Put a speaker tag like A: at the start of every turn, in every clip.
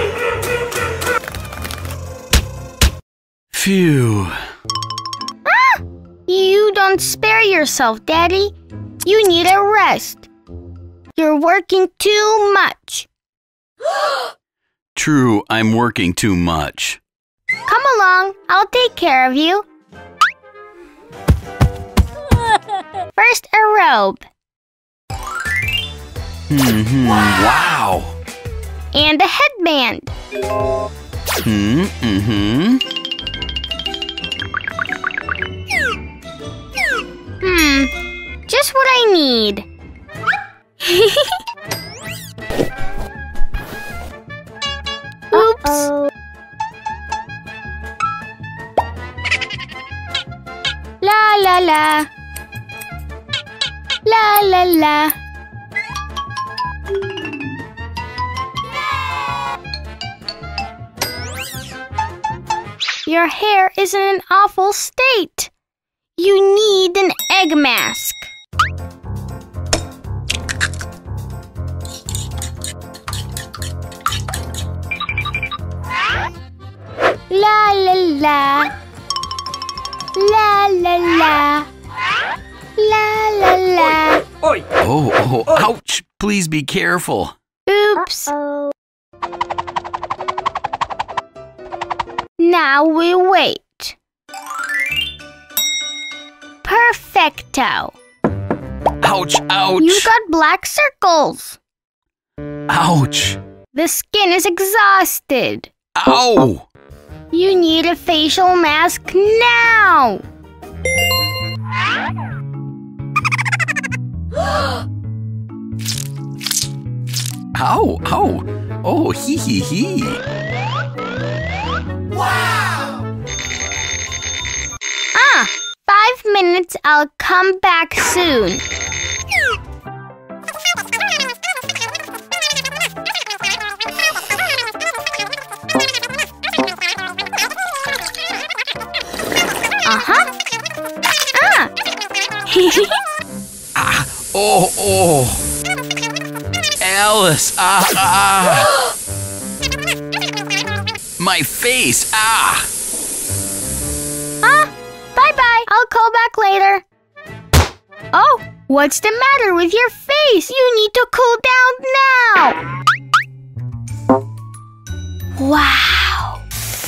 A: Phew.
B: Ah! You don't spare yourself, Daddy. You need a rest. You're working too much.
A: True, I'm working too much.
B: Come along, I'll take care of you. First, a robe.
A: Wow.
B: And a headband. Just what I need. Oops. La la la. La la la. Your hair is in an awful state. You need an egg mask. La la la. La la la. La la la.
A: Oi. Oh, ouch. Please be careful.
B: Oops. Now we wait. Perfecto.
A: Ouch, ouch.
B: You got black circles.
A: Ouch.
B: The skin is exhausted.
A: Ow.
B: You need a facial mask now.
A: Ow, ow. Oh, hee hee hee.
B: Wow! 5 minutes. I'll come back soon.
A: Oh. Alice, My face,
B: Bye-bye. I'll call back later. Oh, what's the matter with your face? You need to cool down now. Wow.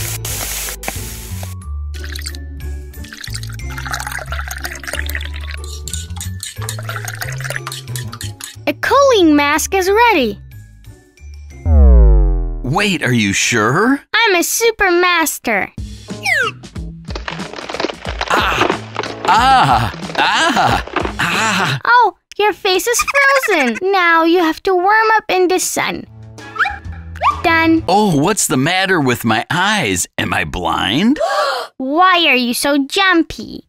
B: A cooling mask is ready.
A: Wait, are you sure?
B: I'm a super master. Oh, your face is frozen. Now you have to warm up in the sun. Done.
A: Oh, what's the matter with my eyes? Am I blind?
B: Why are you so jumpy?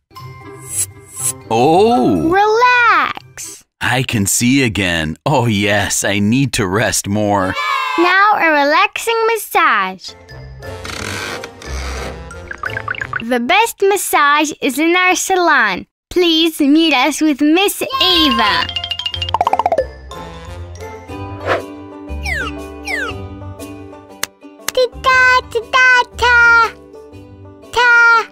A: Oh.
B: Relax.
A: I can see again. Oh, yes, I need to rest more.
B: Now a relaxing massage. The best massage is in our salon. Please meet us with Miss Ava. Ta-ta-ta-ta. Ta.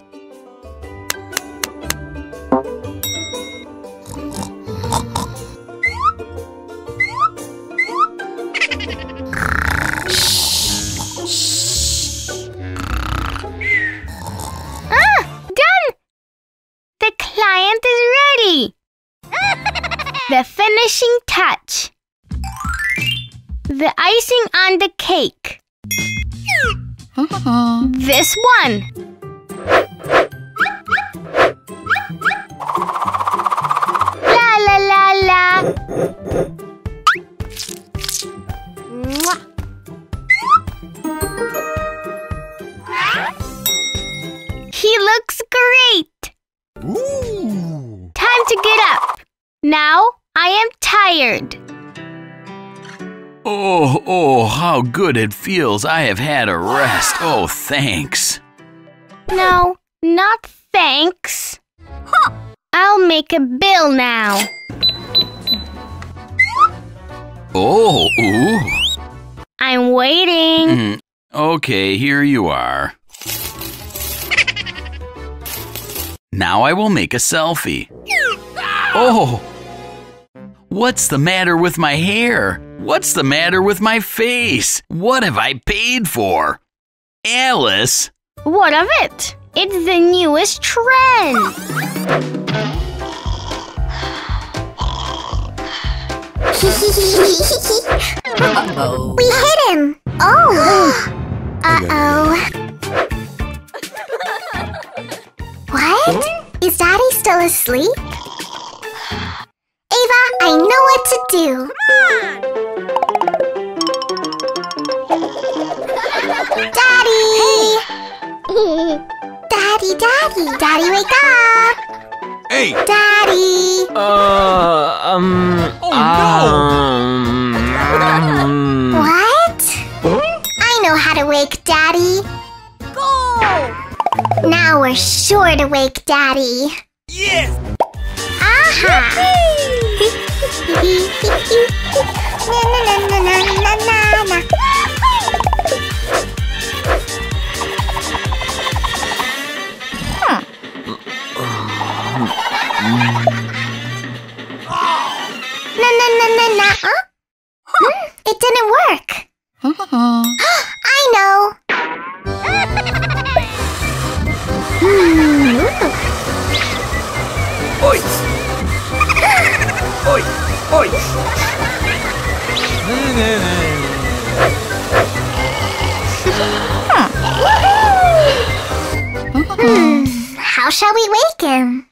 B: The client is ready. The finishing touch. The icing on the cake. This one. La la la la. He looks great.
A: Ooh.
B: Time to get up. Now I am tired.
A: Oh, how good it feels. I have had a rest. Oh, thanks.
B: No, not thanks. I'll make a bill now.
A: Oh, ooh.
B: I'm waiting.
A: Okay, here you are. Now I will make a selfie. Oh! What's the matter with my hair? What's the matter with my face? What have I paid for? Alice!
B: What of it? It's the newest trend. We hit him. Oh. Uh-oh. What? Is Daddy still asleep? Ava, I know what to do. Daddy! Hey! Daddy, wake up!
C: Hey!
B: Daddy! What? I know how to wake Daddy. Go! Now we're sure to wake Daddy.
C: Yes!
B: Aha! Na, na, na, na, na, na, na. Na. Huh? It didn't work. I know.
C: Oi! Oi! Oi!
B: How shall we wake him?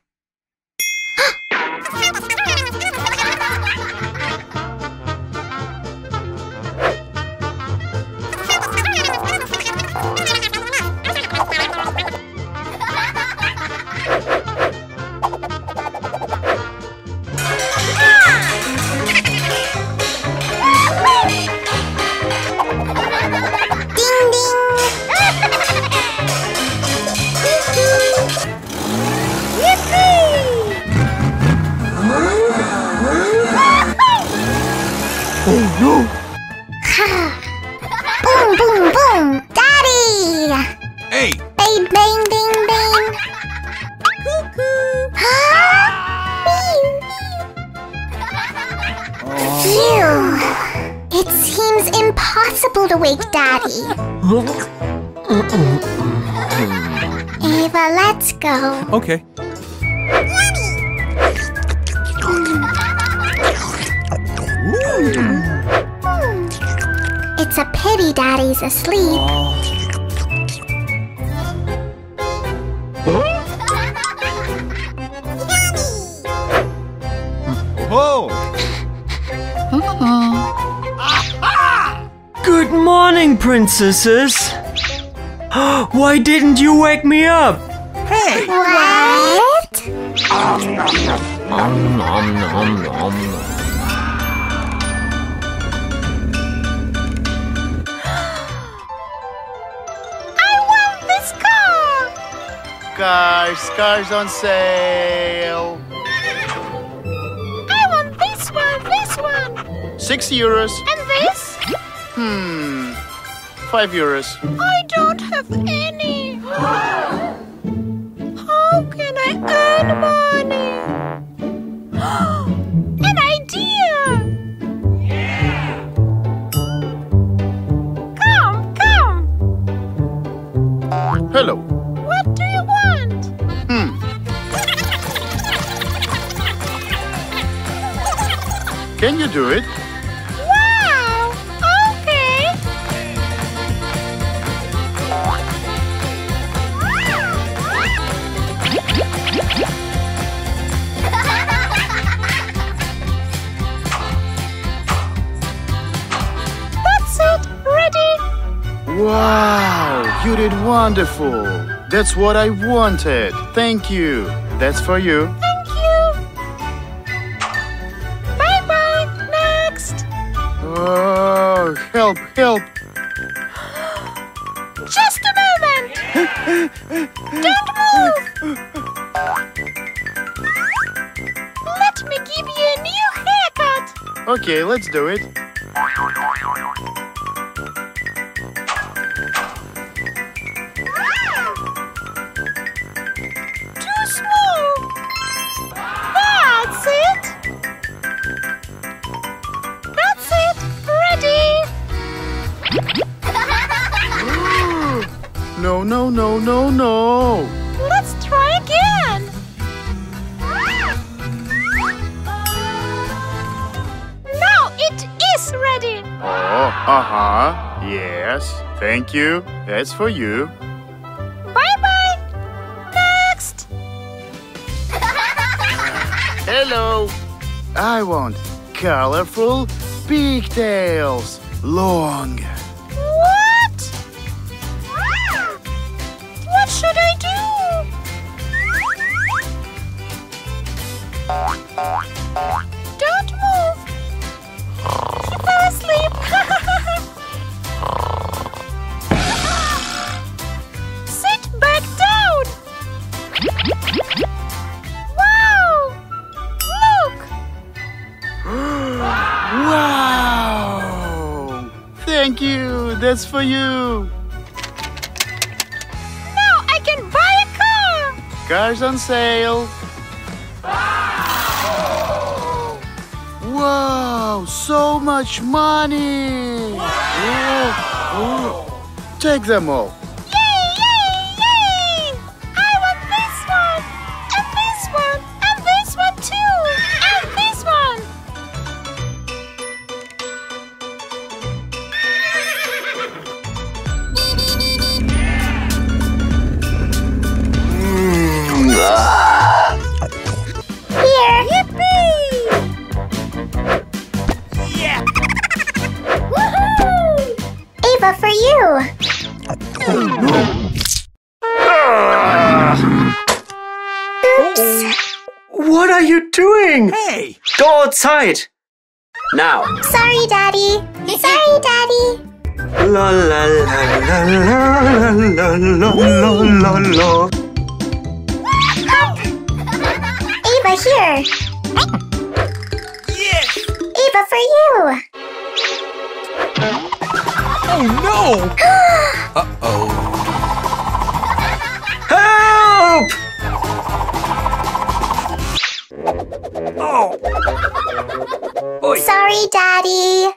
B: Boom, boom, boom! Daddy!
C: Hey!
B: Bang, bang, bang, bang! Cuckoo! Phew! It seems impossible to wake Daddy. Ava, let's go.
C: Okay.
B: It's a pity Daddy's asleep.
C: Whoa!
D: Good morning, princesses. Why didn't you wake me up?
C: Hey!
B: What?
E: Cars on sale.
B: I want this one.
E: 6 euros.
B: And this?
E: 5 euros.
B: I don't have any. How can I earn money? An idea! Come.
E: Hello.
B: What do you want?
E: Can you do it?
B: Wow! Okay. That's it. Ready?
E: Wow, you did wonderful. That's what I wanted. Thank you. That's for you.
B: Thank you. Bye-bye. Next.
E: Oh, help.
B: Just a moment. Don't move. Let me give you a new haircut.
E: Okay, let's do it. No, no, no, no, no.
B: Let's try again. Now it is ready.
E: Oh, yes. Thank you. That's for you.
B: Bye-bye. Next.
E: Hello. I want colorful pigtails. Long.
B: What? What should I do? Don't move. He fell asleep. Sit back down. Wow! Look!
E: Wow! Thank you. That's for you.
B: Now I can buy a car.
E: Cars on sale. Wow! So much money! Whoa. Take them all.
B: Yay! Yay! Yay! I want this one, and this one, and this one too, and this one. Here. Yippee!
C: Yeah.
B: Woohoo! Ava, for you. Oops.
D: What are you doing?
C: Hey.
D: Go outside. Now.
B: Sorry, Daddy. Sorry, Daddy.
D: La la la la la la la la la.
B: Ava, here.
C: Yes.
B: Ava, for you.
C: Oh no. Uh-oh.
D: Help!
C: Oh. Oi.
B: Sorry, Daddy.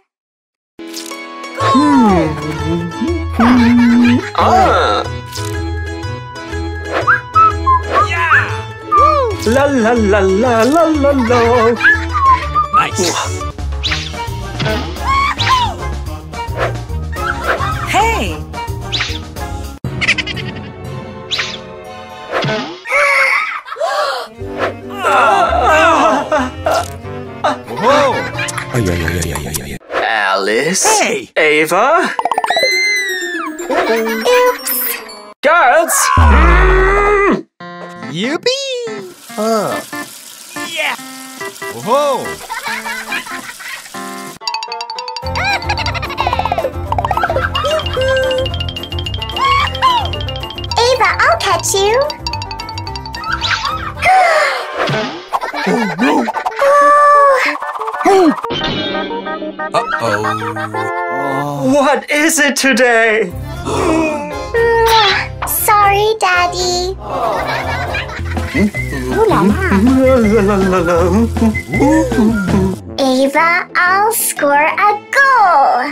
D: Ah.
C: Yeah.
D: La la la la la la la.
C: Nice. Hey. Whoa.
D: Alice.
C: Hey.
D: Ava.
B: Oops.
D: Girls.
C: Yippee. Yeah. Whoa.
B: Ava, I'll catch you.
C: Uh-oh.
D: What is it today?
B: Sorry, Daddy. Ava, I'll score a goal.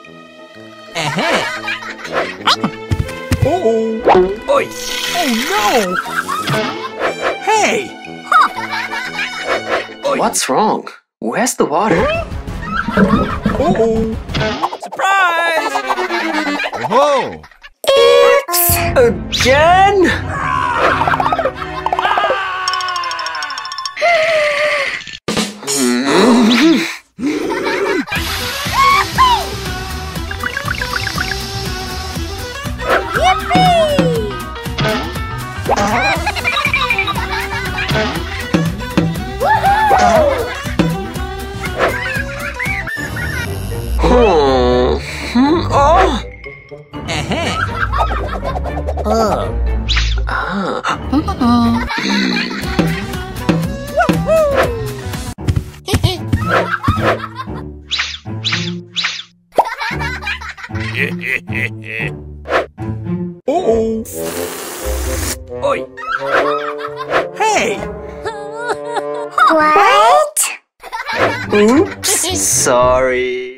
C: Oh. Oi. Oh no. Hey. Oi.
D: What's wrong? Where's the water?
C: Oh. Surprise. Whoa.
B: Oops.
D: Again?
C: Oh. Oi. Hey.
B: What?
D: Oops. Sorry.